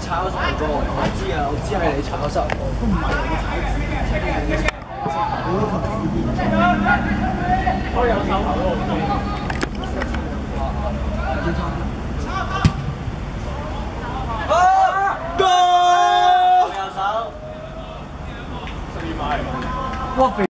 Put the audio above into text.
踩咗上個，我知啊，我知係你踩咗上個，都唔係我踩紙，我有手頭都好。有手，12碼。哇！